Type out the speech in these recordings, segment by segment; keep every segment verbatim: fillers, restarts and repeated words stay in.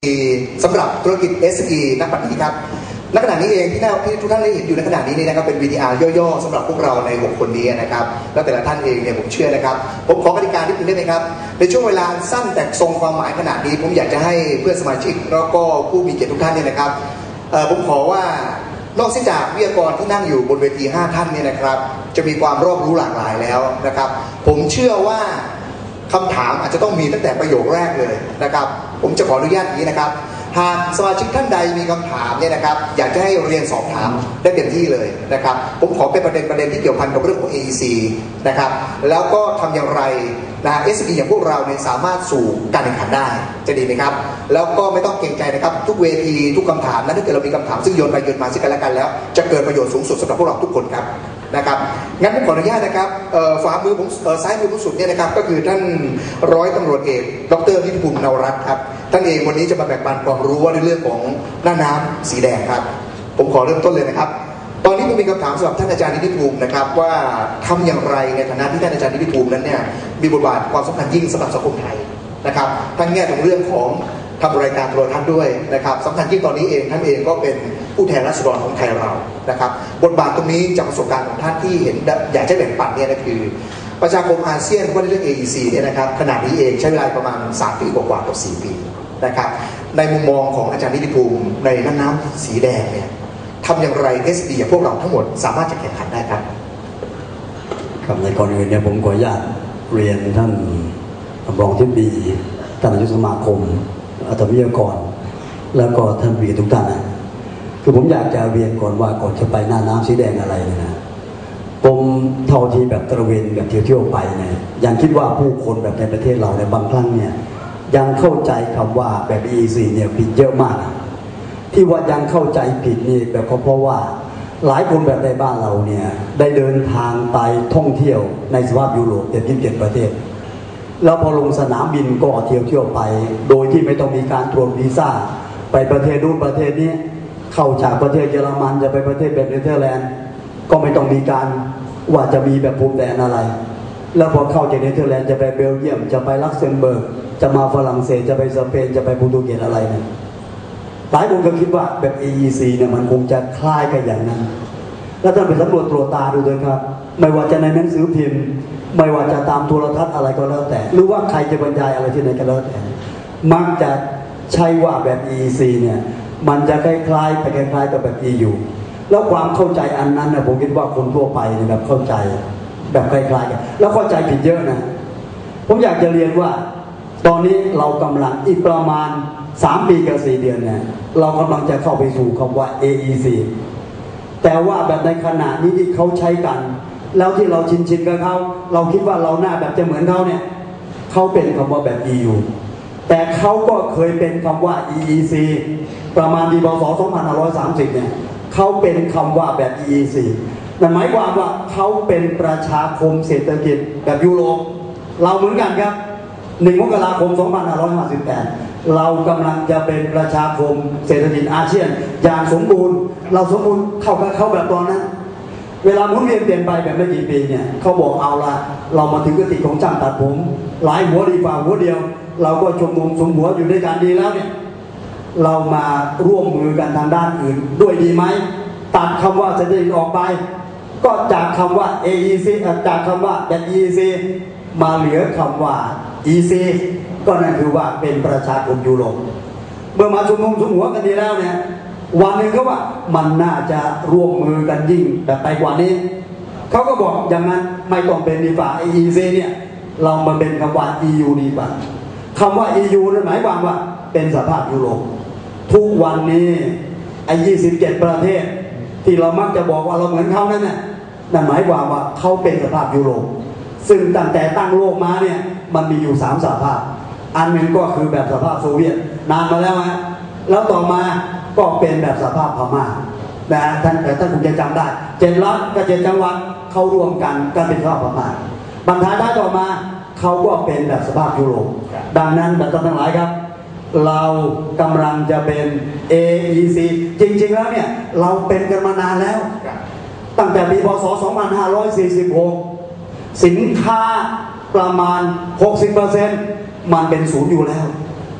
สำหรับธุรกิจ เอส อี ณ ปัจจุบันครับณขณะนี้เองที่ที่ทุกท่านได้เห็นอยู่ในขณะนี้นี่นะครับเป็น วี ที อาร์ ย่อๆสำหรับพวกเราในหกคนนี้นะครับแล้วแต่ละท่านเองเนี่ยผมเชื่อนะครับผมขอกติกานิดนึงได้ไหมครับในช่วงเวลาสั้นแต่ทรงความหมายขนาดนี้ผมอยากจะให้เพื่อนสมาชิกแล้วก็ผู้มีเกียรติทุกท่านเนี่ยนะครับผมขอว่านอกจากวิทยากรที่นั่งอยู่บนเวทีห้าท่านเนี่ยนะครับจะมีความรอบรู้หลากหลายแล้วนะครับผมเชื่อว่าคำถามอาจจะต้องมีตั้งแต่ประโยคแรกเลยนะครับผมจะขออนุญาตนี้นะครับหากสมาชิกท่านใดมีคำถามเนี่ยนะครับอยากจะให้เรียนสอบถามได้เต็มที่เลยนะครับผมขอเป็นประเด็นประเด็นที่เกี่ยวพันกับเรื่องของ เอ อี ซี นะครับแล้วก็ทำอย่างไรนะ เอส อี อย่างพวกเราเนี่ยสามารถสู่การแข่งขันได้จะดีไหมครับแล้วก็ไม่ต้องเกรงใจนะครับทุกเวทีทุกคำถามนั้นถ้าเกิดเรามีคำถามซึ่งโยนไปโยนมาซึ่งกันและกันแล้วจะเกิดประโยชน์สูงสุดสำหรับพวกเราทุกคนครับนะครับงั้นผมขออนุญาตนะครับฝ่ามือผมซ้ายมือผมสุดเนี่ยนะครับก็คือท่านร้อยตำรวจเอกดร.นิติภูมินวรัตน์ครับท่านเองวันนี้จะมาแบ่งปันความรู้ว่าในเรื่องของหน้าน้ำสีแดงครับผมขอเริ่มต้นเลยนะครับตอนนี้ผมมีคำถามสำหรับท่านอาจารย์นิติภูมินะครับว่าทำอย่างไรในฐานะที่ท่านอาจารย์นิติภูมินั้นเนี่ยมีบทบาทความสำคัญยิ่งสำหรับสังคมไทยนะครับทั้งแง่ของเรื่องของทำรายการโทรทัศน์ด้วยนะครับสำคัญยิ่งตอนนี้เองท่านเองก็เป็นผู้แทนราษฎรของไทยเรานะครับบทบาทตรงนี้จากประสบการณ์ของท่านที่เห็นอยากจะแบ่งปันเนี่ยนะคือประชาคมอาเซียนว่าในเรื่อง เอ อี ซี เนี่ยนะครับขณะนี้เองใช้เวลาประมาณสามปีกว่าๆต่อสี่ปีนะครับในมุมมองของอาจารย์นิติภูมิในน้ำน้ำสีแดงเนี่ยทำอย่างไร เอส ดี อย่างพวกเราทั้งหมดสามารถจะแข่งขันได้ครับครับในก่อนอื่นเนี่ยผมขออนุญาตเรียนท่านรองทิบดีท่านนายกสมาคมอัตวิทยากรแล้วก็ท่านวีทุกท่านนะคือผมอยากจะเรียนก่อนว่าก่อนจะไปหน้าน้ำสีแดงอะไรเนี่ยนะผมเท่าที่แบบตระเวนแบบเที่ยวๆไปเนี่ยยังคิดว่าผู้คนแบบในประเทศเราในบางครั้งเนี่ยยังเข้าใจคำว่าแบบ อี อี ซี เนี่ยผิดเยอะมากที่ว่ายังเข้าใจผิดนี่แบบเพราะว่าหลายคนแบบในบ้านเราเนี่ยได้เดินทางไปท่องเที่ยวในสภาพยุโรปเจ็ดสิบเจ็ดประเทศแล้วพอลงสนามบินก็เที่ยวเที่ยวไปโดยที่ไม่ต้องมีการตรวจวีซ่าไปประเทศนู้นประเทศนี้เข้าจากประเทศเยอรมันจะไปประเทศแบบเนเธอร์แลนด์ก็ไม่ต้องมีการว่าจะมีแบบภูมิแดนอะไรแล้วพอเข้าจากเนเธอร์แลนด์จะไปเบลเยียมจะไปลักเซมเบิร์กจะมาฝรั่งเศสจะไปสเปนจะไปโปรตุเกสอะไรเนี่ยหลายคนก็คิดว่าแบบ เอ อี ซี เนี่ยมันคงจะคล้ายกันอย่างนั้นแล้วท่านไปสำรวจตรวจตาดูเลยครับไม่ว่าจะในหนังสือพิมพ์ไม่ว่าจะตามโทรทัศน์อะไรก็แล้วแต่หรือว่าใครจะบรรยายอะไรที่ไหนก็แล้วแต่มักจะใช้ว่าแบบ อี อี ซี เนี่ยมันจะคล้ายๆไปคล้ายๆกับแบบ อี ยู แล้วความเข้าใจอันนั้นนะผมคิดว่าคนทั่วไปเนี่ยแบบเข้าใจแบบคล้ายๆกันแล้วเข้าใจผิดเยอะนะผมอยากจะเรียนว่าตอนนี้เรากำลังอีกประมาณสามปีกับสี่เดือนเนี่ยเรากำลังจะเข้าไปสู่คำว่า เอ อี ซี แต่ว่าแบบในขณะนี้ที่เขาใช้กันแล้วที่เราชินชินกับเขาเราคิดว่าเราหน้าแบบจะเหมือนเขาเนี่ยเขาเป็นคำว่าแบบ อี ยู แต่เขาก็เคยเป็นคำว่า อี อี ซี ประมาณปีพ.ศ. สองพันห้าร้อยสามสิบเนี่ยเขาเป็นคำว่าแบบ อี อี ซี นั่นหมายความว่าเขาเป็นประชาคมเศรษฐกิจแบบยุโรปเราเหมือนกันครับหนึ่งมกราคมสองพันห้าร้อยห้าสิบแปดเรากำลังจะเป็นประชาคมเศรษฐกิจอาเซียนอย่างสมบูรณ์เราสมบูรณ์เข้ากับเขาแบบตอนนั้นเวลาหมุนเวียนเปลี่ยนไปแบบไม่กี่ปีเนี่ยเขาบอกเอาละเรามาถึงกติของช่างตัดผมหลายหัวดีกว่าหัวเดียวเราก็ชมมุมสมหัวอยู่ด้วยกันดีแล้วเนี่ยเรามาร่วมมือกันทางด้านอื่นด้วยดีไหมตัดคำว่าเศรษฐกิจออกไปก็จากคำว่า เอ อี ซี จากคำว่าแบบ อี อี ซี มาเหลือคำว่า อี ซี ก็นั่นคือว่าเป็นประชาคมยุโรปเมื่อมาชุมนุมชุมหัวกันดีแล้วเนี่ยวันหนึ่งก็ว่ามันน่าจะร่วมมือกันยิ่งแบบไปกว่านี้เขาก็บอกอย่างนั้นไม่ต้องเป็นดีกว่า เอ อี ซี เนี่ยเรามาเป็นคำว่า อี ยู ดีกว่าคำว่า อี ยู นั่นหมายความว่าเป็นสภาพยุโรปทุกวันนี้ไอ้ยี่สิบเจ็ดประเทศที่เรามักจะบอกว่าเราเหมือนเขานั่นน่ะนั่นหมายความว่าเขาเป็นสภาพยุโรปซึ่งตั้งแต่ตั้งโลกมาเนี่ยมันมีอยู่สามสภาพอันหนึ่งก็คือแบบสภาพโซเวียตนานมาแล้วฮะแล้วต่อมาก็เป็นแบบสภาพพม่านะท่านแต่ท่านคงจะจำได้เจ็ดรัฐกับเจ็ดจังหวัดเข้ารวมกันก็เป็นสภาพพม่าบรรทัดท้ายต่อมาเขาก็เป็นแบบสภาพยุโรปดังนั้นแบบท่านทั้งหลายครับเรากำลังจะเป็น เอ อี ซี จริงๆแล้วเนี่ยเราเป็นกันมานานแล้วตั้งแต่ปีพ.ศ. สองพันห้าร้อยสี่สิบหกสินค้าประมาณ หกสิบเปอร์เซ็นต์ มันเป็นศูนย์อยู่แล้ว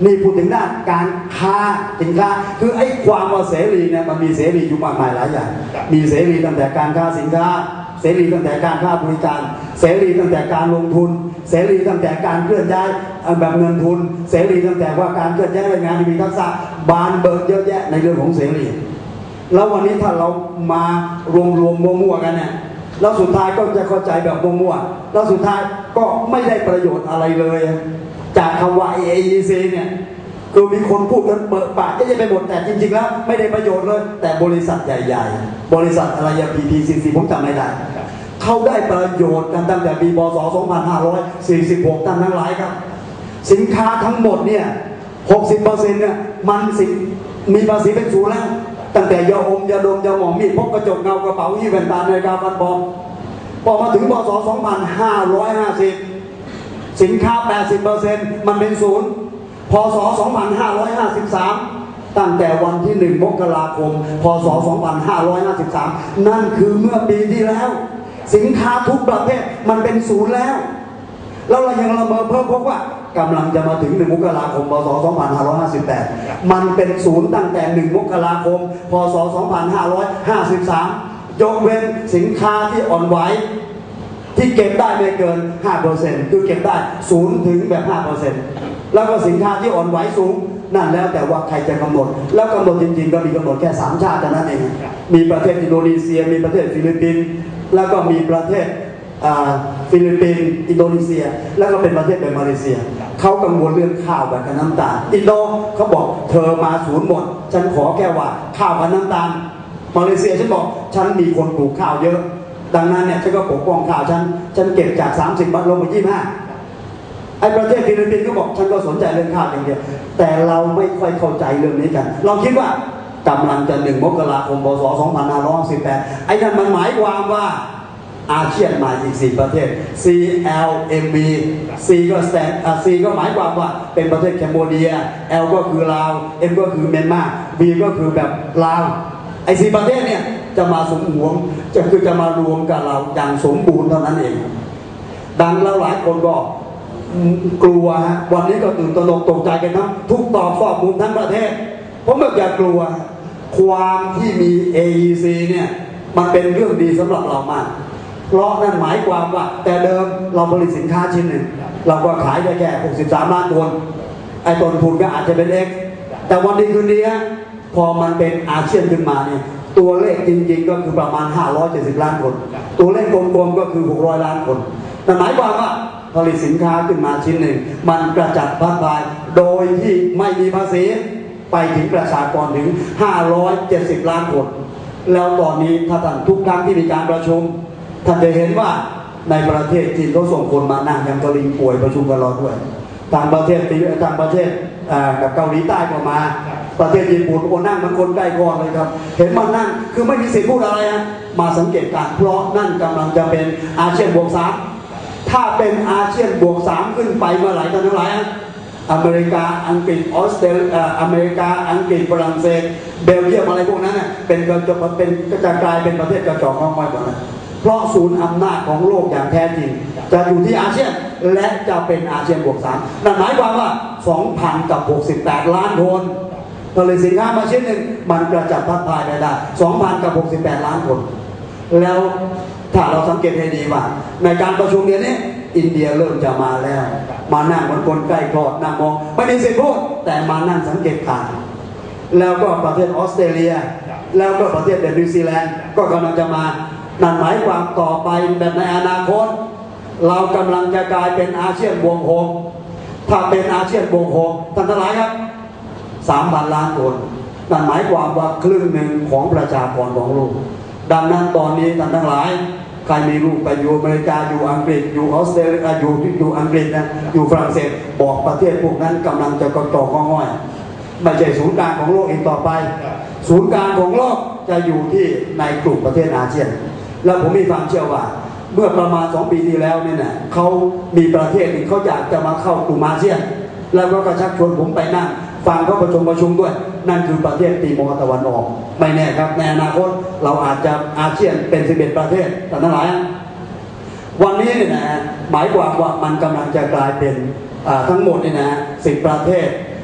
นี่พูดถึงด้านการค้าสินค้าคือไอ้ความว่าเสรีเนี่ยมันมีเสรีอยู่มากมายหลายอย่างมีเสรีตั้งแต่การค้าสินค้าเสรีตั้งแต่การค้าบริการเสรีตั้งแต่การลงทุนเสรีตั้งแต่การเคลื่อนย้ายแบบเงินทุนเสรีตั้งแต่ว่าการเคลื่อนย้ายแรงงานที่มีทักษะบานเบิกเยอะแยะในเรื่องของเสรีแล้ววันนี้ถ้าเรามารวมรวมมั่วๆกันเนี่ยแล้วสุดท้ายก็จะเข้าใจแบบมั่วๆแล้วสุดท้ายก็ไม่ได้ประโยชน์อะไรเลยจากคำว่า เอ อี ซี เนี่ยคือมีคนพูดกันเปิดปากจะไปหมดแต่จริงๆแล้วไม่ได้ประโยชน์เลยแต่บริษัทใหญ่ๆบริษัทอะไรอย่าง พี ที ซี ซี ผมจำไม่ได้เขาได้ประโยชน์กันตั้งแต่ปีพ.ศ. สองพันห้าร้อยสี่สิบหกตั้งทั้งหลายครับสินค้าทั้งหมดเนี่ย หกสิบเปอร์เซ็นต์ เนี่ยมันสิมีภาษีเป็นศูนย์แล้วตั้งแต่ยาอมยาดมยาหมองมีดพกกระจกเงากระเป๋ายี่แว่นตานาฬิกาฟันปลอมพอมาถึงพ.ศ. สองพันห้าร้อยห้าสิบสินค้า แปดสิบเปอร์เซ็นต์ มันเป็นศูนย์พ.ศ. สองพันห้าร้อยห้าสิบสามตั้งแต่วันที่หนึ่งมกราคมพ.ศ. สองพันห้าร้อยห้าสิบสามนั่นคือเมื่อปีที่แล้วสินค้าทุกประเภทมันเป็นศูนย์แล้วแล้วเรายังละเมอเพิ่มพบว่ากำลังจะมาถึงหนึ่งมกราคมพ.ศ. สองพันห้าร้อยห้าสิบแปดมันเป็นศูนย์ตั้งแต่หนึ่งมกราคมพ.ศ. สองพันห้าร้อยห้าสิบสามยกเว้นสินค้าที่อ่อนไหวที่เก็บได้ไม่เกิน ห้าเปอร์เซ็นต์ คือเก็บได้ศูนย์ถึงแบบ ห้าเปอร์เซ็นต์ แล้วก็สินค้าที่อ่อนไหวสูงนั่นแล้วแต่ว่าใครจะกำหนดแล้วกำหนดจริงๆก็มีกำหนดแค่สามชาติเท่านั้นเองมีประเทศอินโดนีเซียมีประเทศฟิลิปปินส์แล้วก็มีประเทศฟิลิปปินส์อินโดนีเซียแล้วก็เป็นประเทศแบบมาเลเซียเขากังวลเรื่องข้าวกับน้ำตาลอินโดเขาบอกเธอมาศูนย์หมดฉันขอแค่ว่าข้าวกับน้ำตาลมาเลเซียฉันบอกฉันมีคนปลูกข้าวเยอะดังนั้นเนี่ยฉันก็ปกป้องข้าวฉันฉันเก็บจากสามสิบบาทลงมายี่สิบห้าไอ้ประเทศฟิลิปปินส์ก็บอกฉันก็สนใจเรื่องข้าวอย่างเดียวแต่เราไม่ค่อยเข้าใจเรื่องนี้กันเราคิดว่ากำลังจะหนึ่งมกราคมพ.ศ. สองพันห้าร้อยสิบแปดไอ้นั่นมันหมายความว่าอาเซียนมาอีกสี่ประเทศ ซี แอล เอ็ม บี C ก็แสดง C ก็หมายความว่าเป็นประเทศแคนเบเดีย L ก็คือลาว M ก็คือเมียนมา B ก็คือแบบลาวไอ้สี่ประเทศเนี่ยจะมาสมหวงจะคือจะมารวมกับเราอย่างสมบูรณ์เท่านั้นเองดังแล้วหลายคนก็กลัวฮะวันนี้ก็ตื่นตระหนกตกใจกันนะทุกต่อฟอกมุมทั้งประเทศผมไม่อยากกลัวความที่มี เอ อี ซี เนี่ยมันเป็นเรื่องดีสำหรับเรามากเพราะนั่นหมายความว่าแต่เดิมเราผลิตสินค้าชิ้นหนึ่งเราก็ขายได้แค่หกสิบสามล้านคนไอ้ต้นทุนก็อาจจะเป็นเล็กแต่วันนี้คืนนี้พอมันเป็นอาเซียนขึ้นมาเนี่ยตัวเลขจริงๆก็คือประมาณห้าร้อยเจ็ดสิบล้านคนตัวเลขกลมๆก็คือหกร้อยล้านคนนั่นหมายความว่าผลิตสินค้าขึ้นมาชิ้นหนึ่งมันกระจัดพัดพายโดยที่ไม่มีภาษีไปถึงประชากรถึงห้าร้อยเจ็ดสิบล้านคนแล้วตอนนี้ถ้าท่านทุกครั้งที่มีการประชุมท่านจะเห็นว่าในประเทศจีนเขาส่งคนมานั่งยังกะลิงป่วยประชุมกันรอด้วยทางประเทศทางประเทศกับเกาหลีใต้ก็มาประเทศญี่ปุ่นโอ้นั่งมันคนใกล้คอเลยครับเห็นมันนั่งคือไม่มีสิทธิ์พูดอะไรนะมาสังเกตการเพราะนั่นกำลังจะเป็นอาเซียนบวกสามถ้าเป็นอาเซียนบวกสามขึ้นไปเมื่อไหร่ท่านทั้งหลายอเมริกาอังกฤษออสเตรเลียอเมริกาอังกฤษฝรั่งเศสเบลเยียมอะไรพวกนั้นเป็นกระจกเป็นจะกลายเป็นประเทศกระจอกงอกง่อยหมดนะเพราะศูนย์อำนาจของโลกอย่างแท้จริงจะอยู่ที่อาเซียนและจะเป็นอาเซียนบวกสามนั่นหมายความว่า สองพัน กับ หกสิบแปด ล้านคนผลิตสินค้ามาชิ้นหนึ่งมันกระจัดพัดพายไปได้ สองพัน กับ หกสิบแปด ล้านคนแล้วถ้าเราสังเกตให้ดีว่าในการประชุมเดือนนี้อินเดียเริ่มจะมาแล้วมานั่งบนคนใกล้คลอดนั่งมองไม่มีสิทธิ์พูดแต่มานั่งสังเกตการณ์แล้วก็ประเทศออสเตรเลียแล้วก็ประเทศนิวซีแลนด์ก็กำลังจะมานั่นหมายความต่อไปแบบในอนาคตเรากำลังจะกลายเป็นอาเซียนบวกหกถ้าเป็นอาเซียนบวกหกท่านทั้งหลายครับสามพันล้านคนนั่นหมายความว่าครึ่งหนึ่งของประชากรของโลกดังนั้นตอนนี้ท่านทั้งหลายใครมีลูกไปอยู่อเมริกาอยู่อังกฤษอยู่ออสเตรเลียอยู่อยู่อังกฤษนะอยู่ฝรั่งเศสบอกประเทศพวกนั้นกำลังจะกระจอกง่อยไม่ใช่ศูนย์กลางของโลกอีกต่อไปศูนย์กลางของโลกจะอยู่ที่ในกลุ่มประเทศอาเซียนแล้วผมมีความเชื่อว่าเมื่อประมาณสองปีที่แล้วเนี่ยนะเขามีประเทศที่เขาอยากจะมาเข้ากลุ่มอาเซียนแล้วก็กระชักชวนผมไปนั่งฟังเขาประชุมประชุมด้วยนั่นคือประเทศติมอร์ตะวันออกไม่แน่ครับในอนาคตเราอาจจะอาเซียนเป็นสิบเอ็ดประเทศแต่ทั้งหลายวันนี้เนี่ยนะหมายความว่ามันกำลังจะกลายเป็นทั้งหมดเนี่ยนะสิบประเทศ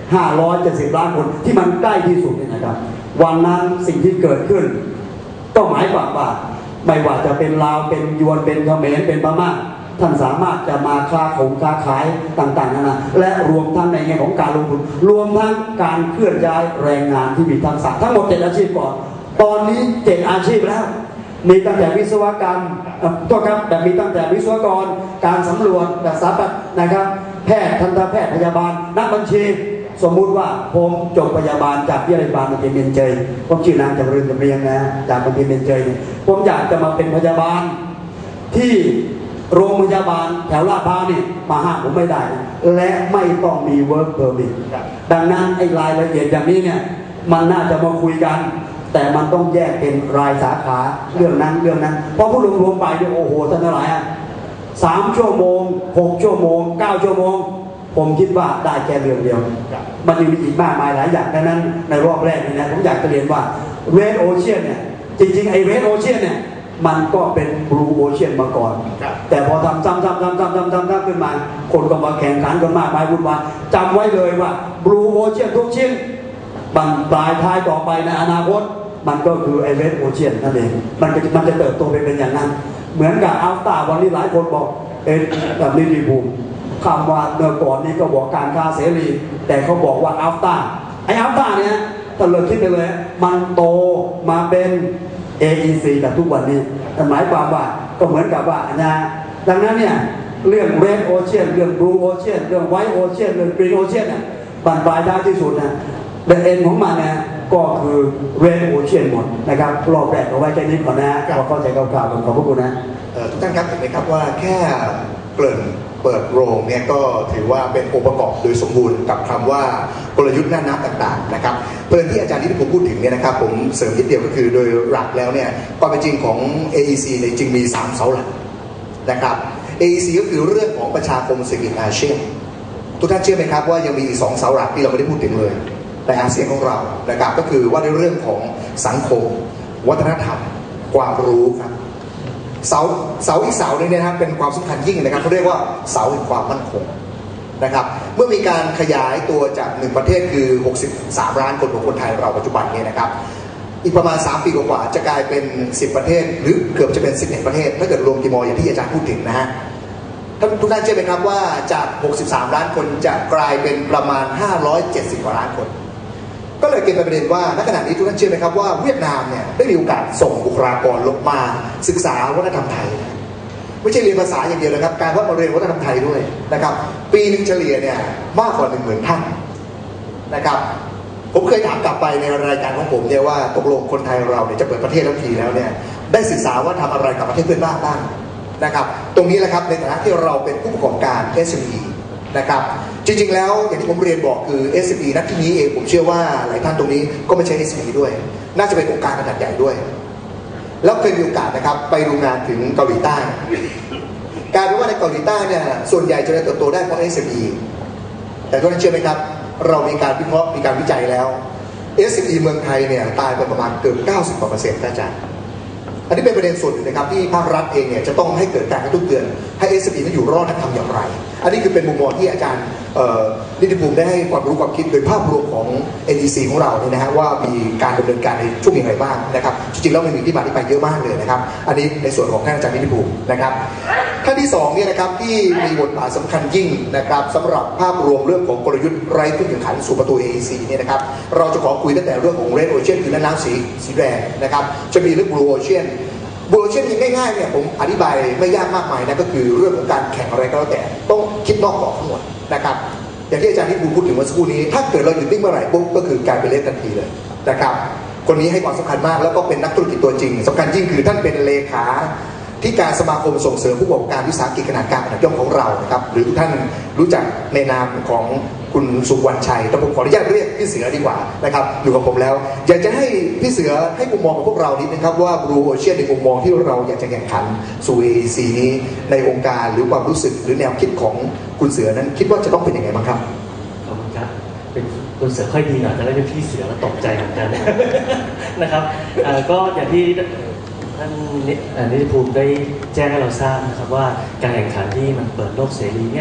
ห้าร้อยเจ็ดสิบล้านคนที่มันใกล้ที่สุดเนี่ยนะครับวันนั้นสิ่งที่เกิดขึ้นก็หมายความว่าไม่ว่าจะเป็นลาวเป็นยวนเป็นเขมรเป็นพม่าท่านสามารถจะมาค้าของค้าขายต่างๆนานาและรวมทั้งในแง่ของการลงทุนรวมทั้งการเคลื่อนย้ายแรงงานที่มีทักษะทั้งหมดเจ็ดอาชีพก่อนตอนนี้เจ็ดอาชีพแล้วมีตั้งแต่วิศวกรรมก็ครับแต่มีตั้งแต่วิศวกรการสำรวจแบบสถาปัตย์นะครับแพทย์ทันตแพทย์พยาบาลนักบัญชีสมมุติว่าผมจบพยาบาลจากวิทยาลัยบาลมันเป็นเมนเจยผมชื่อนางจำเริญจำเรียงนะจากมันเป็นเมนเจยผมอยากจะมาเป็นพยาบาลที่โรงพยาบาลแถวลาดพร้าวนี่มาห้ามผมไม่ได้และไม่ต้องมี work permit ดังนั้นไอ้รายละเอียดอย่างนี้เนี่ยมันน่าจะมาคุยกันแต่มันต้องแยกเป็นรายสาขาเรื่องนั้นเรื่องนั้นเพราะผู้รวมๆไปเนี่ยโอ้โหท่านทั้งหลายอ่ะสามชั่วโมงหกชั่วโมงเก้าชั่วโมงผมคิดว่าได้แค่เรื่องเดียวมันยังมีอีกมากมายหลายอย่างดังนั้นในรอบแรกนี่นะผมอยากจะเรียนว่าเรดโอเชียนเนี่ยจริงๆไอ้เรดโอเชียนเนี่ยมันก็เป็นบลูโอเชียนมาก่อนแต่พอทำซ้ำๆๆๆๆๆขึ้นมาคนก็มาแข่งขันกันมากมายวุ่นวายจำไว้เลยว่าบลูโอเชียนทุกชิ้นมันปลายท้ายต่อไปในอนาคตมันก็คือไอเรดโอเชียนนั่นเองมันจะมันจะเติบโตไปเป็นอย่างนั้นเหมือนกับอัลต้าวันนี้หลายคนบอกเอ็นแบบนิติภูมิคำว่าเมื่อก่อนนี้ก็บอกการค้าเสรีแต่เขาบอกว่าอัลต้าไออัลต้าเนี่ยถ้าเลิกคิดไปเลยมันโตมาเป็น เอ อี ซี แบบทุกวันนี้หมายความว่าก็เหมือนกับว่านะดังนั้นเนี่ยเรื่อง Red Ocean เรื่อง Blue Ocean เรื่อง White Ocean เรื่อง Green Ocean เนี่ยบรรปลายท้ายที่สุดนะเดนเอ็นของมันเนี่ยก็คือ Red Ocean หมดนะครับรอบแรกเอาไว้แค่นี้ก่อนนะพอเข้าใจคร่าวๆขอบพระคุณนะทุกท่านครับเห็นไหมครับว่าแค่เกริ่นเปิดโรงเนี่ยก็ถือว่าเป็นองค์ประกอบโดยสมบูรณ์กับคำว่ากลยุทธ์หน้านับต่างๆนะครับเพื่อนที่อาจารย์ที่ผมพูดถึงเนี่ยนะครับผมเสริมนิดเดียวก็คือโดยหลักแล้วเนี่ยความเป็นจริงของ เอ อี ซี เนี่ยจริงมีสามเสาหลักนะครับ เอ อี ซี ก็คือเรื่องของประชาคมเศรษฐกิจอาเซียนทุกท่านเชื่อไหมครับว่ายังมีอีกสองเสาหลักที่เราไม่ได้พูดถึงเลยในอาเซียนของเรานะครับก็คือว่าในเรื่องของสังคมวัฒนธรรมความรู้ครับเสาเสาอีกเสาหนึ่งเนี่ยนะครับเป็นความสำคัญยิ่งนะครับเขาเรียกว่าเสาแห่งความมั่นคงนะครับเมื่อมีการขยายตัวจากหนึ่งประเทศคือหกสิบสามล้านคนของคนไทยเราปัจจุบันนี้นะครับอีกประมาณสามปีกว่าจะกลายเป็นสิบประเทศหรือเกือบจะเป็นสิบเอ็ดประเทศถ้าเกิดรวมติมอร์อย่างที่อาจารย์พูดถึงนะฮะทุกท่านเชื่อไหมครับว่าจากหกสิบสามล้านคนจะกลายเป็นประมาณห้าร้อยเจ็ดสิบกว่าล้านคนก็เลยเกิดประเด็นว่าณขณะนี้ทุกท่านเชื่อไหมครับว่าเวียดนามเนี่ยได้มีโอกาสส่งบุคลากรลงมาศึกษาวัฒนธรรมไทยไม่ใช่เรียนภาษาอย่างเดียวนะครับการว่ามาเรียนวัฒนธรรมไทยด้วยนะครับปีหนึ่งเฉลี่ยเนี่ยมากกว่าหนึ่งหมื่นท่านนะครับผมเคยถามกลับไปในรายการของผมเนี่ยว่าตกลงคนไทยเราเนี่ยจะเปิดประเทศทั้งทีแล้วเนี่ยได้ศึกษาว่าทำอะไรกับประเทศเพื่อนบ้านบ้างนะครับตรงนี้แหละครับในฐานะที่เราเป็นผู้ประกอบการ เอส เอ็ม อี นะครับจริงๆแล้วอย่างที่ผมเรียนบอกคือ เอส เอ็ม อี ณ ที่นี้เองผมเชื่อว่าหลายท่านตรงนี้ก็ไม่ใช่ เอส เอ็ม อี ด้วยน่าจะเป็นองค์การขนาดใหญ่ด้วยแล้วเคยมีโอกาสนะครับไปดูงานถึงเกาหลีใต้การเป็นว่าในเกาหลีใต้เนี่ยส่วนใหญ่จะเติบโตได้เพราะ เอส เอ็ม อี แต่ทุกท่านเชื่อไหมครับเรามีการวิเคราะห์มีการวิจัยแล้ว เอส เอ็ม อี เมืองไทยเนี่ยตายไปประมาณเกือบเก้าสิบกว่าเปอร์เซ็นต์อาจารย์อันนี้เป็นประเด็นส่วนหนึ่งนะครับที่ภาครัฐเองเนี่ยจะต้องให้เกิดการกระตุ้นเตือนให้ เอส เอ็ม อี นั้นอยู่รอดและทำอย่างไรอันนี้คือเป็นมุมมองที่อาจารย์นิติภูมิได้ให้ความรู้ความคิดโดยภาพรวมของ เอ็น อี ซี ของเราเนี่ยนะฮะว่ามีการดำเนินการในช่วงอย่างไรบ้างนะครับจริงๆแล้วมันมีที่มาที่ไปเยอะมากเลยนะครับอันนี้ในส่วนของท่านอาจารย์นิติภูมินะครับท่านที่สองเนี่ยนะครับที่มีบทบาทสำคัญยิ่งนะครับสำหรับภาพรวมเรื่องของกลยุทธ์ไร้ผู้แข่งขันสู่ประตู เอ อี ซี เนี่ยนะครับเราจะขอคุยตั้งแต่เรื่องของ Red Ocean คือน้ำสีสีแดงนะครับจะมีเรื่อง Blue Ocean Blue Ocean ง่ายๆเนี่ยผมอธิบายไม่ยากมากมายนะก็คือเรื่องของการแข่งอะไรก็แล้วแต่ต้องคิดนอกกรอบทั้งหมดนะครับอย่างที่อาจารย์ที่พูดถึงเมื่อสักครู่นี้ถ้าเกิดเราหยุดนิ่งเมื่อไหร่ปุ๊บก็คือการไปเล่นทันทีเลยนะครับคนนี้ให้ความสำคัญมากแล้วก็เป็นนักธุรกิจตัวจริงสำคัญยิ่งคือท่านเป็นเลขาที่การสมาคมส่งเสริมผู้ประกอบการวิสาหกิจขนาดกลางขนาดย่อมของเรานะครับหรือทุกท่านรู้จักในนามของคุณสุวรรณชัยแต่ผมขออนุญาตเรียกพี่เสือดีกว่านะครับอยู่กับผมแล้วอยากจะให้พี่เสือให้มุมมองกับพวกเรานิดนึงครับว่า Blue Ocean ในมุมมองที่เราอยากจะแข่งขันสู่ เอ อี ซี นี้ในองค์การหรือความรู้สึกหรือแนวคิดของคุณเสือนั้นคิดว่าจะต้องเป็นยังไงบ้างครับขอบคุณครับเป็นคุณเสือค่อยดีหน่อยแต่ไม่เป็นพี่เสือแล้วตกใจเหมือนกันนะครับก็อย่างที่ท่านนิติภูมิได้แจ้งให้เราทราบนะครับว่าการแข่งขันที่มันเปิดโลกเสรีเนี่ย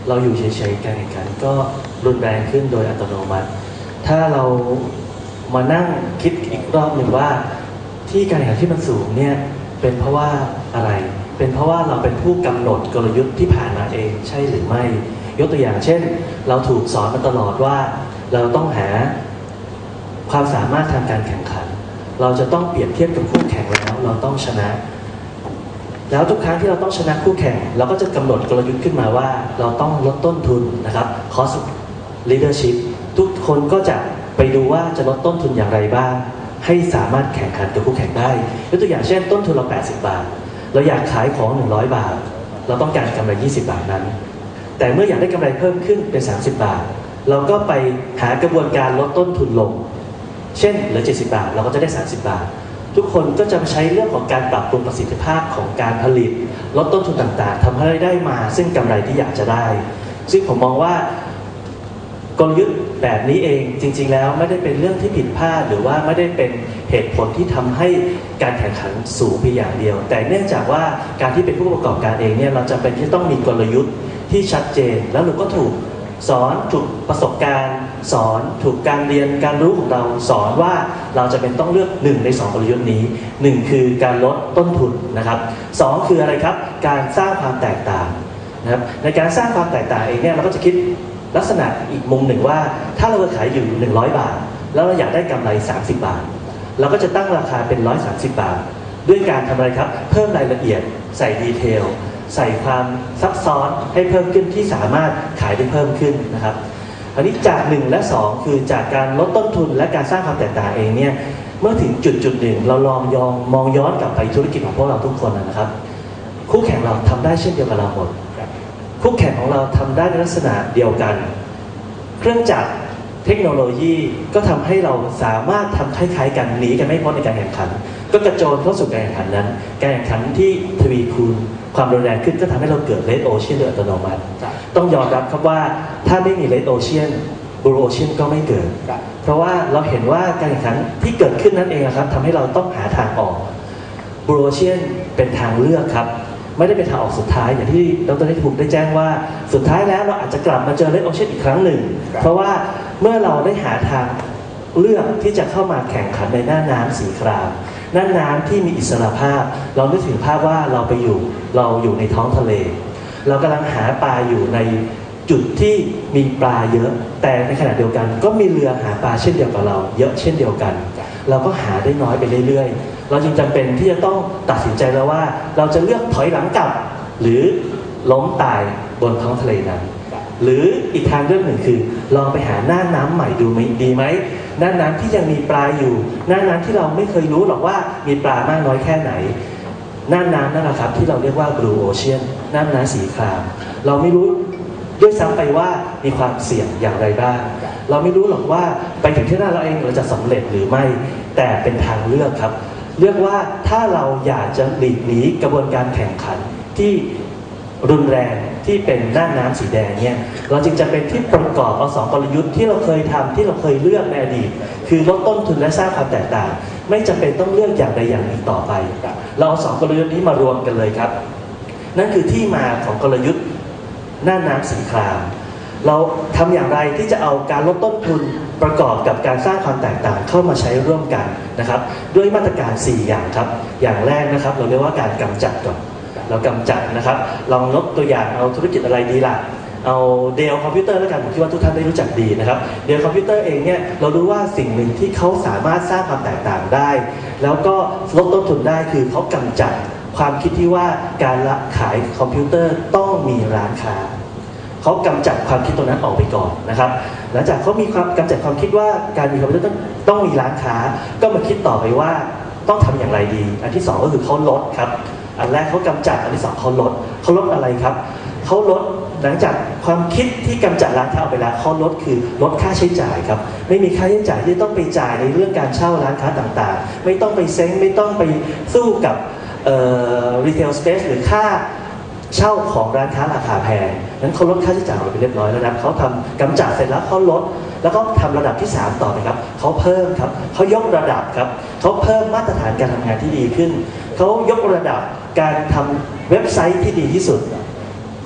เราอยู่เฉยๆการแข่งขันก็รุนแรงขึ้นโดยอัตโนมัติ ถ้าเรามานั่งคิดอีกรอบหนึ่งว่าที่การแข่งขันที่มันสูงเนี่ยเป็นเพราะว่าอะไรเป็นเพราะว่าเราเป็นผู้กำหนดกลยุทธ์ที่ผ่านมาเองใช่หรือไม่ยกตัวอย่างเช่นเราถูกสอนมาตลอดว่าเราต้องหาความสามารถทางการแข่งขันเราจะต้องเปรียบเทียบกับคู่แข่งแล้วเราต้องชนะแล้วทุกครั้งที่เราต้องชนะคู่แข่งเราก็จะกำหนดกลยุทธ์ขึ้นมาว่าเราต้องลดต้นทุนนะครับ cost leadership ทุกคนก็จะไปดูว่าจะลดต้นทุนอย่างไรบ้างให้สามารถแข่งขันกับคู่แข่งได้ยกตัวอย่างเช่นต้นทุนเราแปดสิบบาทเราอยากขายของหนึ่งร้อยบาทเราต้องการกำไรยี่สิบบาทนั้นแต่เมื่ออยากได้กำไรเพิ่มขึ้นเป็นสามสิบบาทเราก็ไปหากระบวนการลดต้นทุนลงเช่นเหลือเจ็ดสิบบาทเราก็จะได้สามสิบบาททุกคนก็จะใช้เรื่องของการปรับปรุงประสิทธิภาพของการผลิตลดต้นทุนต่างๆทำให้ได้มาซึ่งกำไรที่อยากจะได้ซึ่งผมมองว่ากลยุทธ์แบบนี้เองจริงๆแล้วไม่ได้เป็นเรื่องที่ผิดพลาดหรือว่าไม่ได้เป็นเหตุผลที่ทำให้การแข่งขันสูงเพียงอย่างเดียวแต่เนื่องจากว่าการที่เป็นผู้ประกอบการเองเนี่ยเราจำเป็นที่ต้องมีกลยุทธ์ที่ชัดเจนแล้วเราก็ถูกสอนถูกประสบการณ์สอนถูกการเรียนการรู้ของเราสอนว่าเราจะเป็นต้องเลือกหนึ่งในสองกลยุทธ์นี้หนึ่งคือการลดต้นทุนนะครับสองคืออะไรครับการสร้างความแตกต่างนะครับในการสร้างความแตกต่างเองเนี่ยเราก็จะคิดลักษณะอีกมุมหนึ่งว่าถ้าเราขายอยู่หนึ่งร้อยบาทแล้วเราอยากได้กำไรสามสิบบาทเราก็จะตั้งราคาเป็นหนึ่งร้อยสามสิบบาทด้วยการทำอะไรครับเพิ่มรายละเอียดใส่ดีเทลใส่ความซับซ้อนให้เพิ่มขึ้นที่สามารถขายได้เพิ่มขึ้นนะครับอันนี้จากหนึ่งและสองคือจากการลดต้นทุนและการสร้างความแตกต่างเองเนี่ยเมื่อถึงจุดจุดหนึ่งเราลองยองมองย้อนกลับไปธุรกิจของพวกเราทุกคนนะครับคู่แข่งเราทำได้เช่นเดียวกับเราหมดคู่แข่งของเราทำได้ในลักษณะเดียวกันเครื่องจักรเทคโนโลยีก็ทำให้เราสามารถทำคล้ายๆกันหนีกันไม่พ้นในการแข่งขันก็กระโจนเข้าสู่การแข่งขันนั้นการแข่งขันที่ทวีคูณความรุนแรงขึ้นก็ทำให้เราเกิด Red Ocean โดยอัตโนมัติต้องยอมรับครับว่าถ้าไม่มี Red Ocean Blue Ocean ก็ไม่เกิดเพราะว่าเราเห็นว่าการแข่งขันที่เกิดขึ้นนั่นเองครับทำให้เราต้องหาทางออก Blue Ocean เป็นทางเลือกครับไม่ได้เป็นทางออกสุดท้ายอย่างที่ดร.นิติภูมิได้แจ้งว่าสุดท้ายแล้วเราอาจจะกลับมาเจอ Red Ocean อีกครั้งหนึ่งเพราะว่าเมื่อเราได้หาทางเลือกที่จะเข้ามาแข่งขันในหน้าน้ำสีครามหน้าน้ำที่มีอิสระภาพเรานึกถึงภาพว่าเราไปอยู่เราอยู่ในท้องทะเลเรากำลังหาปลาอยู่ในจุดที่มีปลาเยอะแต่ในขณะเดียวกันก็มีเรือหาปลาเช่นเดียวกับเราเยอะเช่นเดียวกันเราก็หาได้น้อยไปเรื่อยๆเราจึงจำเป็นที่จะต้องตัดสินใจแล้วว่าเราจะเลือกถอยหลังกลับหรือล้มตายบนท้องทะเลนั้นหรืออีกทางเลือกหนึ่งคือลองไปหาหน้าน้ำใหม่ดูไหมดีไหมหน้าน้ำที่ยังมีปลาอยู่หน้าน้ำที่เราไม่เคยรู้หรอกว่ามีปลามากน้อยแค่ไหนหน้าน้ำนั่นแหละครับที่เราเรียกว่า Blue Ocean หน้าน้ำสีครามเราไม่รู้ด้วยซ้ำไปว่ามีความเสี่ยงอย่างไรบ้างเราไม่รู้หรอกว่าไปถึงที่นั่นเราเองเราจะสำเร็จหรือไม่แต่เป็นทางเลือกครับเลือกว่าถ้าเราอยากจะหลีกหนีกระบวนการแข่งขันที่รุนแรงที่เป็นหน้าน้ำสีแดงเนี่ยเราจึงจะเป็นที่ประกอบเอาสองกลยุทธ์ที่เราเคยทำที่เราเคยเลือกในอดีตคือลดต้นทุนและสร้างความแตกต่างไม่จำเป็นต้องเลือกอย่างใดอย่างหนึ่งต่อไปเราเอาสองกลยุทธ์นี้มารวมกันเลยครับนั่นคือที่มาของกลยุทธ์หน้าน้ำสีครามเราทำอย่างไรที่จะเอาการลดต้นทุนประกอบกับการสร้างความแตกต่างเข้ามาใช้ร่วมกันนะครับด้วยมาตรการสี่อย่างครับอย่างแรกนะครับเราเรียกว่าการกำจัดก่อนเรากำจัดนะครับลองยกตัวอย่างเอาธุรกิจอะไรดีล่ะเอาเดลคอมพิวเตอร์แล้วกันผมคิดว่าทุกท่านได้รู้จักดีนะครับเดลคอมพิวเตอร์เองเนี่ยเรารู้ว่าสิ่งหนึ่งที่เขาสามารถสร้างความแตกต่างได้แล้วก็ลดต้นทุนได้คือเขากำจัดความคิดที่ว่าการขายคอมพิวเตอร์ต้องมีร้านค้าเขากำจัดความคิดตรงนั้นออกไปก่อนนะครับหลังจากเขามีความกำจัดความคิดว่าการมีคอมพิวเตอร์ต้องต้องมีร้านค้าก็มาคิดต่อไปว่าต้องทำอย่างไรดีอันที่สองก็คือเขาลดครับอันแรกเขากำจัดอันที่สองเขาลดเขาลดอะไรครับเขาลดหลังจากความคิดที่กำจัดร้านค้าออกไปแล้วเขาลดคือลดค่าใช้จ่ายครับไม่มีค่าใช้จ่ายที่ต้องไปจ่ายในเรื่องการเช่าร้านค้าต่างๆไม่ต้องไปเซ้งไม่ต้องไปสู้กับเอ่อ retail space หรือค่าเช่าของร้านค้าราคาแพงนั้นเขาลดค่าใช้จ่ายออกไปเรียบร้อยแล้วนะเขาทำกำจัดเสร็จแล้วเขาลดแล้วก็ทำระดับที่สามต่อไปครับเขาเพิ่มครับเขายกระดับครับเขาเพิ่มมาตรฐานการทำงานที่ดีขึ้นเขายกระดับการทำเว็บไซต์ที่ดีที่สุด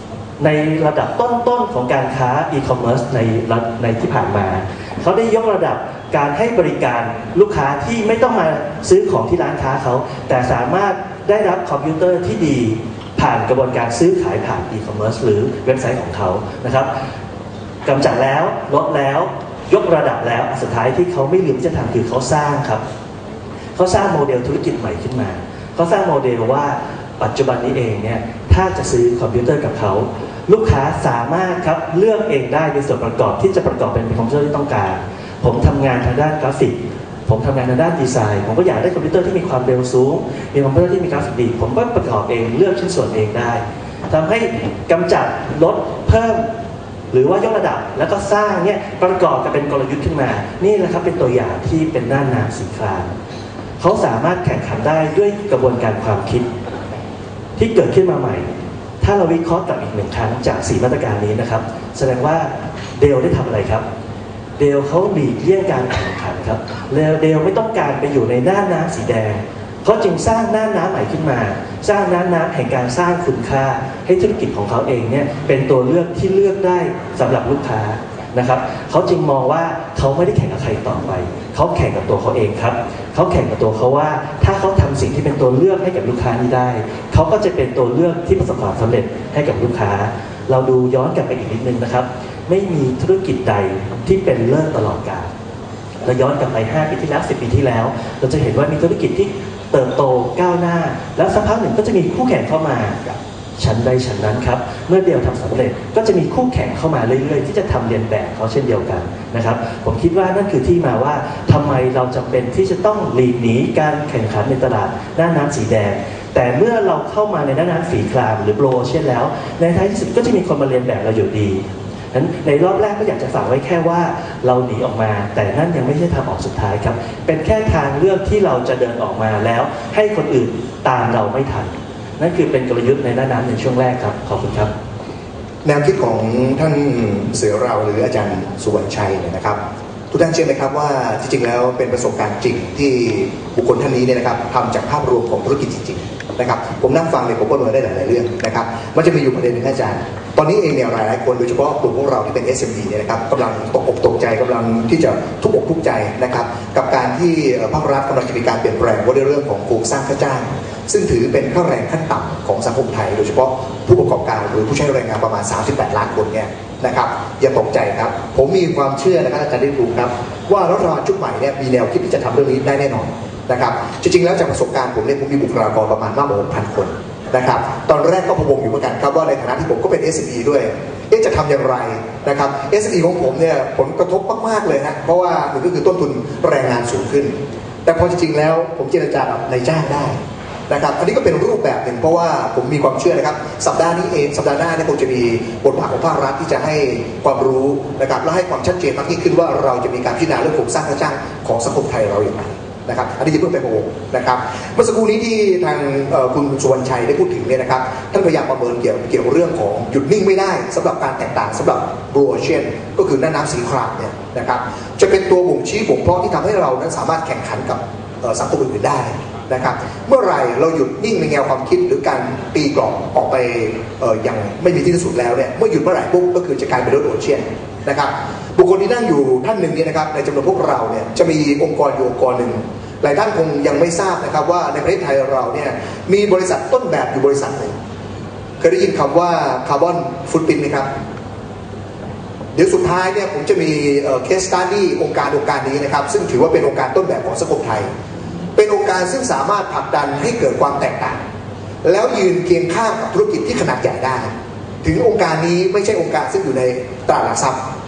ในระดับต้นๆของการค้าอีคอมเมิร์ซในในที่ผ่านมาเขาได้ยกระดับการให้บริการลูกค้าที่ไม่ต้องมาซื้อของที่ร้านค้าเขาแต่สามารถได้รับคอมพิวเตอร์ที่ดีผ่านกระบวนการซื้อขายผ่านอีคอมเมิร์ซหรือเว็บไซต์ของเขานะครับกำจัดแล้วลดแล้วยกระดับแล้วสุดท้ายที่เขาไม่ลืมที่จะทำคือเขาสร้างครับเขาสร้างโมเดลธุรกิจใหม่ขึ้นมาเขาสร้างโมเดลว่าปัจจุบันนี้เองเนี่ยถ้าจะซื้อคอมพิวเตอร์กับเขาลูกค้าสามารถครับเลือกเองได้ในส่วนประกอบที่จะประกอบเป็นคอมพิวเตอร์ที่ต้องการผมทำงานทางด้านกราฟิกผมทำงานทางด้านดีไซน์ผมก็อยากได้คอมพิวเตอร์ที่มีความเร็วสูงมีคอมพิวเตอร์ที่มีกราฟิกดีผมก็ประกอบเองเลือกชิ้นส่วนเองได้ทำให้กำจัดลดเพิ่มหรือว่ายกระดับแล้วก็สร้างเนี่ยประกอบกันเป็นกลยุทธ์ขึ้นมานี่แหละครับเป็นตัวอย่างที่เป็นด้านน้ำสีครามเขาสามารถแข่งขันได้ด้วยกระบวนการความคิดที่เกิดขึ้นมาใหม่ถ้าเราวิเคราะห์กลับอีกหนึ่งครั้งจากสี่มาตรการนี้นะครับแสดงว่าเดลได้ทำอะไรครับเดลเขาหลีกเลี่ยงการแข่งขันครับแล้วเดลไม่ต้องการไปอยู่ในหน้าน้ำสีแดงเขาจึงสร้างหน้าน้ำใหม่ขึ้นมาสร้างหน้าน้ำแห่งการสร้างคุณค่าให้ธุรกิจของเขาเองเนี่ยเป็นตัวเลือกที่เลือกได้สำหรับลูกค้านะครับเขาจึงมองว่าเขาไม่ได้แข่งกับใครต่อไปเขาแข่งกับตัวเขาเองครับเขาแข่งกับตัวเขาว่าถ้าเขาทำสิ่งที่เป็นตัวเลือกให้กับลูกค้านี้ได้เขาก็จะเป็นตัวเลือกที่ประสบความสำเร็จให้กับลูกค้าเราดูย้อนกลับไปอีกนิดนึงนะครับไม่มีธุรกิจใดที่เป็นเลิศตลอดกาลเราย้อนกลับไปห้าปีที่แล้วสิบปีที่แล้วเราจะเห็นว่ามีธุรกิจที่เติบโตก้าวหน้าแล้วสักพักหนึ่งก็จะมีคู่แข่งเข้ามาชั้นใดชั้นนั้นครับเมื่อเดียวทำสำเร็จก็จะมีคู่แข่งเข้ามาเรื่อยๆที่จะทำเรียนแบบเขาเช่นเดียวกันนะครับผมคิดว่านั่นคือที่มาว่าทำไมเราจำเป็นที่จะต้องหลีกหนีการแข่งขันในตลาดหน้าน้ำสีแดงแต่เมื่อเราเข้ามาในหน้าน้ำสีครามหรือโบรเช่นแล้วในท้ายที่สุดก็จะมีคนมาเรียนแบบเราอยู่ดีนั้นในรอบแรกก็อยากจะฝากไว้แค่ว่าเราหนีออกมาแต่นั่นยังไม่ใช่ทางออกสุดท้ายครับเป็นแค่ทางเลือกที่เราจะเดินออกมาแล้วให้คนอื่นตามเราไม่ทันนั่นคือเป็นกลยุทธ์ในหน้าน้ำในช่วงแรกครับขอบคุณครับแนวคิดของท่านเสือเราหรืออาจารย์สุวรรณชัยเนี่ยนะครับทุกท่านเชื่อไหมครับว่าจริงๆแล้วเป็นประสบการณ์จริงที่บุคคลท่านนี้เนี่ยนะครับทำจากภาพรวมของธุรกิจจริงๆนะครับผมนั่งฟังเนี่ยผมก็รู้ได้หลายๆเรื่องนะครับมันจะมีอยู่ประเด็นหนึ่งอาจารย์ตอนนี้เองเนี่ยหลายๆคนโดยเฉพาะกลุ่มพวกเราที่เป็น เอส เอ็ม อี เนี่ยนะครับกำลังตกอกตกใจกำลังที่จะทุกอกทุกใจนะครับกับการที่ภาครัฐกำลังจะมีการเปลี่ยนแปลงว่าด้วยเรื่องของโครงสร้างค่าจ้างซึ่งถือเป็นค่าแรงขั้นต่ำของสังคมไทยโดยเฉพาะผู้ประกอบการหรือผู้ใช้แรงงานประมาณสามสิบแปดล้านคนเนี่ยนะครับอย่าตกใจครับผมมีความเชื่อนะครับอาจารย์ได้รู้ครับว่ารัฐบาลชุดใหม่เนี่ยมีแนวคิดที่จะทำเรื่องนี้ได้แน่นอนนะครับจริงๆแล้วจากประสบการณ์ผมเนี่ยผมมีบุคลากรประมาณมากกว่าหกพันคนนะครับตอนแรกก็พะวงอยู่เหมือนกันครับว่าในฐานะที่ผมก็เป็น เอส เอ็ม อี ด้วยเอ๊ะจะทำอย่างไรนะครับ เอส เอ็ม อี ของผมเนี่ยผลกระทบมากๆเลยนะเพราะว่าหนึ่งก็คือต้นทุนแรงงานสูงขึ้นแต่พอจริงๆแล้วผมเจรจากับนายจ้างได้นะครับอันนี้ก็เป็นรูปแบบหนึ่งเพราะว่าผมมีความเชื่อนะครับสัปดาห์นี้เองสัปดาห์หน้าเนี่ยคงจะมีบทบาทของภาครัฐที่จะให้ความรู้นะครับและให้ความชัดเจนมากยิ่งขึ้นว่าเราจะมีการพิจารณาเรื่องโครงสร้างค่าจ้างของสังคมไทยเราอย่างไรนะครับอันนี้จะเพิ่งไปโอ้นะครับเมื่อสักครู่นี้ที่ทางคุณสุวรรณชัยได้พูดถึงเนี่ยนะครับท่านพยายามประเมินเกี่ยวเกี่ยวกับเรื่องของหยุดนิ่งไม่ได้สำหรับการแตกต่างสำหรับบลูโอเชียนก็คือหน้าน้ำสีครามเนี่ยนะครับจะเป็นตัวบ่งชี้บ่งเพาะที่ทำให้เรานั้นสามารถแข่งขันกับสังคมอื่นๆได้นะครับเมื่อไหร่เราหยุดนิ่งในแนวความคิดหรือการตีกรอบออกไปอย่างไม่มีที่สุดแล้วเนี่ยเมื่อหยุดเมื่อไหร่ปุ๊บก็คือจะกลายเป็นโลกโอเชียนนะครับบุคคลที่นั่งอยู่ท่านหนึ่งเนี่ยนะครับในจำนวนพวกเราเนี่ยจะมีองค์กรอยู่องค์กรหนึ่งหลายท่านคงยังไม่ทราบนะครับว่าในประเทศไทยเราเนี่ยมีบริษัทต้นแบบอยู่บริษัทหนึ่งเคยได้ยินคำว่าคาร์บอนฟุตปรินท์ไหมครับเดี๋ยวสุดท้ายเนี่ยผมจะมีเคสสตั๊ดดี้องค์การองค์การนี้นะครับซึ่งถือว่าเป็นองค์การต้นแบบของสังคมไทยเป็นองค์การซึ่งสามารถผลักดันให้เกิดความแตกต่างแล้วยืนเคียงข้างกับธุรกิจที่ขนาดใหญ่ได้ถึงองค์การนี้ไม่ใช่องค์การซึ่งอยู่ในตลาดหลักทรัพย์